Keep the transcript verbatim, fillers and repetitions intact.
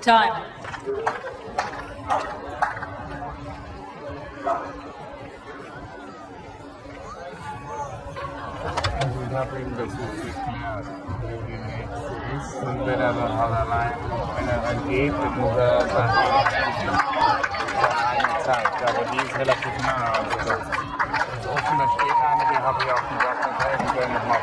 Time. Ich habe ihm das nicht geklärt, wo die nächste ist. Und wenn er dann halt allein, wenn er dann geht, dann muss er dann eine Zeit. Aber die ist relativ nah. Also das ist offen, da steht eine, die habe ich auch gesagt, das heißt, wir werden nochmal